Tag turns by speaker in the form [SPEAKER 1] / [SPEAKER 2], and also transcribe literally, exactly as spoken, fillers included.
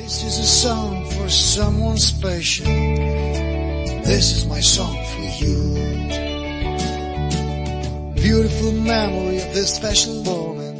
[SPEAKER 1] This is a song for someone special. This is my song for you. Beautiful memory of this special moment.